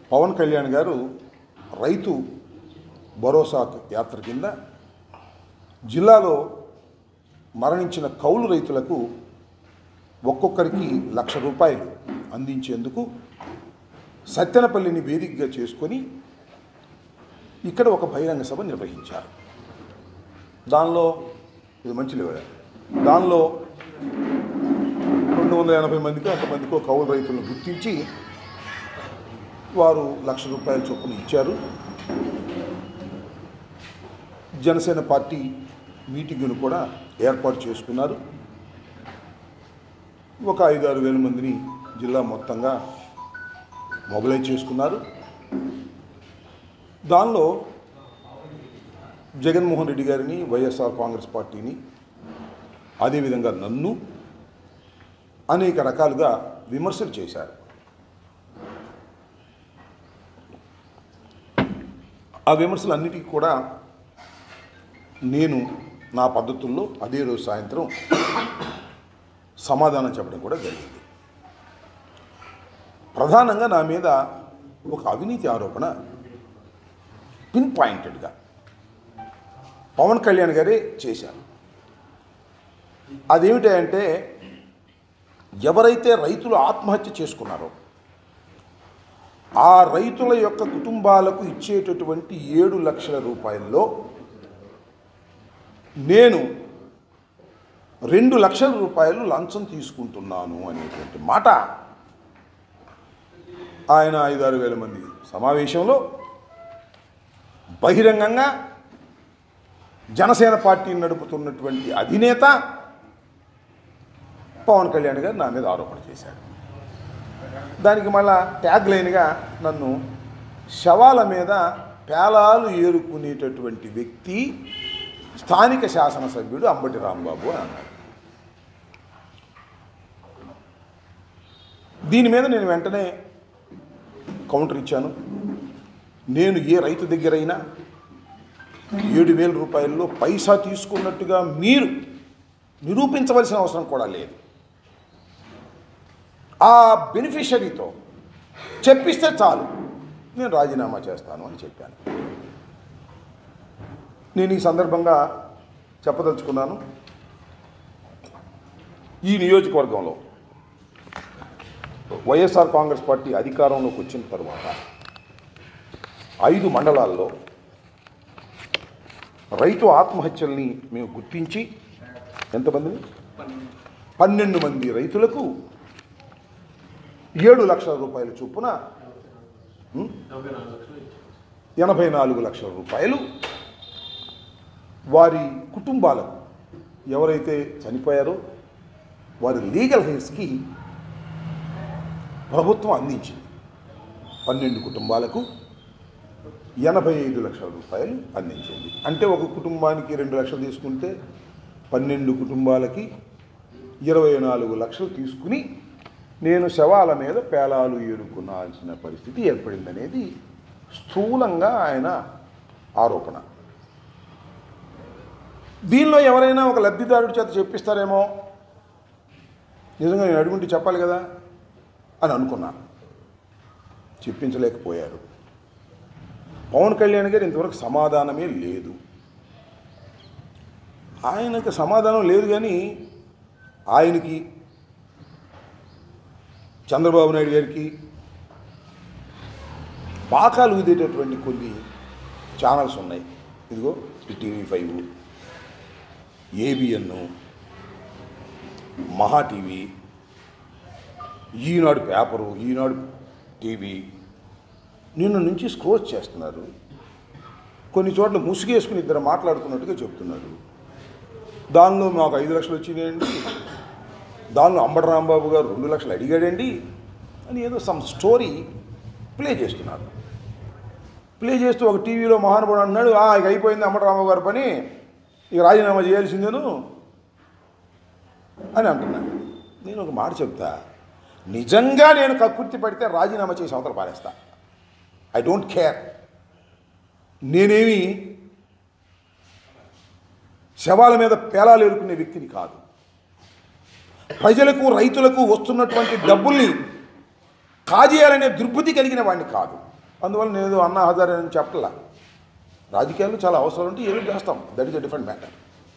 పవన్ కళ్యాణ్ గారు రైతు భరోసా యాత్ర కింద జిల్లాలో మరణించిన కౌలు రైతులకు ఒక్కొక్కరికి ₹1,00,000 అందించేందుకు సత్తెనపల్లిని వేదికగా చేసుకొని ఇక్కడ ఒక బహిరంగ సభ నిర్వహించారు. దానిలో ఇది మంచి లేవా, దానిలో 280 మందికి అంతమందికో కౌలు రైతులను గుర్తించి వారు ₹1,00,000 చొప్పున ఇచ్చారు. జనసేన పార్టీ మీటింగును కూడా ఏర్పాటు చేసుకున్నారు. ఒక 5-6 వేల మందిని జిల్లా మొత్తంగా మొబిలైజ్ చేసుకున్నారు. దానిలో జగన్మోహన్ రెడ్డి గారిని, వైఎస్ఆర్ కాంగ్రెస్ పార్టీని, అదేవిధంగా నన్ను అనేక రకాలుగా విమర్శలు చేశారు. ఆ విమర్శలన్నిటికీ కూడా నేను నా పద్ధతుల్లో అదే రోజు సాయంత్రం సమాధానం చెప్పడం కూడా జరిగింది. ప్రధానంగా నా మీద ఒక అవినీతి ఆరోపణ పిన్ పాయింటెడ్గా పవన్ కళ్యాణ్ గారే చేశారు. అదేమిటంటే, ఎవరైతే రైతులు ఆత్మహత్య చేసుకున్నారో ఆ రైతుల యొక్క కుటుంబాలకు ఇచ్చేటటువంటి ₹7,00,000 నేను ₹2,00,000 లంచం తీసుకుంటున్నాను అనేటువంటి మాట ఆయన 5-6 వేల మంది సమావేశంలో బహిరంగంగా జనసేన పార్టీని నడుపుతున్నటువంటి అధినేత పవన్ కళ్యాణ్ గారు నా మీద ఆరోపణ చేశాడు. దానికి మళ్ళా ట్యాగ్ లైన్గా నన్ను శవాల మీద పేలాలు ఏరుకునేటటువంటి వ్యక్తి స్థానిక శాసనసభ్యుడు అంబటి రాంబాబు అని అన్నారు. దీని మీద నేను వెంటనే కౌంటర్ ఇచ్చాను. నేను ఏ రైతు దగ్గరైనా ₹7,000 పైసా తీసుకున్నట్టుగా మీరు నిరూపించవలసిన అవసరం కూడా లేదు. ఆ బెనిఫిషరీతో చెప్పిస్తే చాలు, నేను రాజీనామా చేస్తాను అని చెప్పాను. నేను ఈ సందర్భంగా చెప్పదలుచుకున్నాను, ఈ నియోజకవర్గంలో వైఎస్ఆర్ కాంగ్రెస్ పార్టీ అధికారంలోకి వచ్చిన తర్వాత 5 మండలాల్లో రైతు ఆత్మహత్యల్ని మేము గుర్తించి ఎంతమందిని 12 మంది రైతులకు ₹7,00,000 చొప్పున ₹84,00,000 వారి కుటుంబాలకు, ఎవరైతే చనిపోయారో వారి లీగల్ హెయిర్స్కి ప్రభుత్వం అందించింది. 12 కుటుంబాలకు ₹85,00,000 అందించింది. అంటే ఒక కుటుంబానికి 2 లక్షలు తీసుకుంటే 12 కుటుంబాలకి 24 లక్షలు తీసుకుని నేను శవాల మీద పేలాలు ఏరుకునాల్సిన పరిస్థితి ఏర్పడిందనేది స్థూలంగా ఆయన ఆరోపణ. దీనిలో ఎవరైనా ఒక లబ్ధిదారుడి చేత చెప్పిస్తారేమో, నిజంగా నేను అడుగుంటే చెప్పాలి కదా అని అనుకున్నాను. చెప్పించలేకపోయారు. పవన్ కళ్యాణ్ గారు ఇంతవరకు సమాధానమే లేదు. ఆయనకు సమాధానం లేదు, కానీ ఆయనకి, చంద్రబాబు నాయుడు గారికి పాకాలు ఊదేటటువంటి కొన్ని ఛానల్స్ ఉన్నాయి. ఇదిగో TV5, ABN, Maha TV, Eenadu paper, Eenadu TV నిన్న నుంచి స్క్రోచ్ చేస్తున్నారు. కొన్ని చోట్ల ముసుగేసుకుని ఇద్దరు మాట్లాడుతున్నట్టుగా చెప్తున్నారు. దానిలో మాకు 5 లక్షలు వచ్చినాయండి, దానిలో అంబటి రాంబాబు గారు 2 లక్షలు అడిగాడండి అని ఏదో సమ్ స్టోరీ ప్లే చేస్తున్నారు. ప్లే చేస్తూ ఒక టీవీలో మహానుభావుడు అన్నాడు, ఇక అయిపోయింది అంబటి రాంబాబు గారి పని, ఇక రాజీనామా చేయాల్సిందేను అని అంటున్నాను. నేను ఒక మాట చెప్తా, నిజంగా నేను కక్కుర్తి పడితే రాజీనామా చేసి అవతల పారేస్తా. I don't care. నేనేమి శవాల మీద పేలాలు ఏరుకునే వ్యక్తిని కాదు. ప్రజలకు, రైతులకు వస్తున్నటువంటి డబ్బుల్ని కాజేయాలనే దుర్బుద్ధి కలిగిన వాడిని కాదు. అందువల్ల నేను అన్నా హజారే అని చెప్పట్లా. రాజకీయాల్లో చాలా అవసరం ఉంటే ఏదో చేస్తాం, that is a different matter.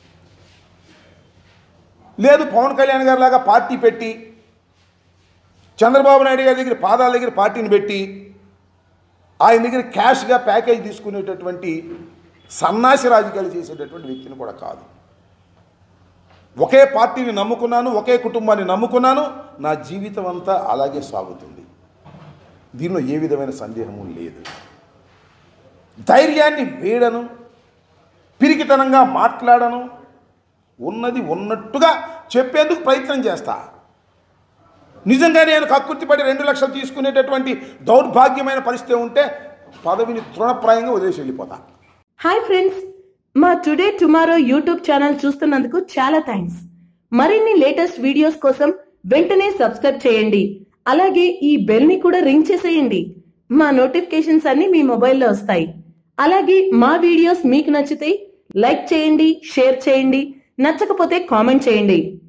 లేదు పవన్ కళ్యాణ్ గారి లాగా పార్టీ పెట్టి చంద్రబాబు నాయుడు గారి దగ్గర పాదాల దగ్గర పార్టీని పెట్టి ఆయన దగ్గర క్యాష్గా ప్యాకేజ్ తీసుకునేటటువంటి సన్నాసి రాజకీయాలు చేసేటటువంటి వ్యక్తిని కూడా కాదు. ఒకే పార్టీని నమ్ముకున్నాను, ఒకే కుటుంబాన్ని నమ్ముకున్నాను, నా జీవితం అంతా అలాగే సాగుతుంది. దీనిలో ఏ విధమైన సందేహము లేదు. ధైర్యాన్ని వేడను, పిరికితనంగా మాట్లాడను, ఉన్నది ఉన్నట్టుగా చెప్పేందుకు ప్రయత్నం చేస్తా. నిజంగా నేను కక్కుర్తిపడి 2 లక్షలు తీసుకునేటటువంటి దౌర్భాగ్యమైన పరిస్థితి ఉంటే పదవిని తృణప్రాయంగా వదిలేసి వెళ్ళిపోతా. హాయ్ ఫ్రెండ్స్, మా టుడే టుమారో యూట్యూబ్ ఛానల్ చూస్తున్నందుకు చాలా థ్యాంక్స్. మరిన్ని లేటెస్ట్ వీడియోస్ కోసం వెంటనే సబ్స్క్రైబ్ చేయండి. అలాగే ఈ బెల్ ని కూడా రింగ్ చేసేయండి. మా నోటిఫికేషన్స్ అన్ని మీ మొబైల్లో వస్తాయి. అలాగే మా వీడియోస్ మీకు నచ్చితే లైక్ చేయండి, షేర్ చేయండి, నచ్చకపోతే కామెంట్ చేయండి.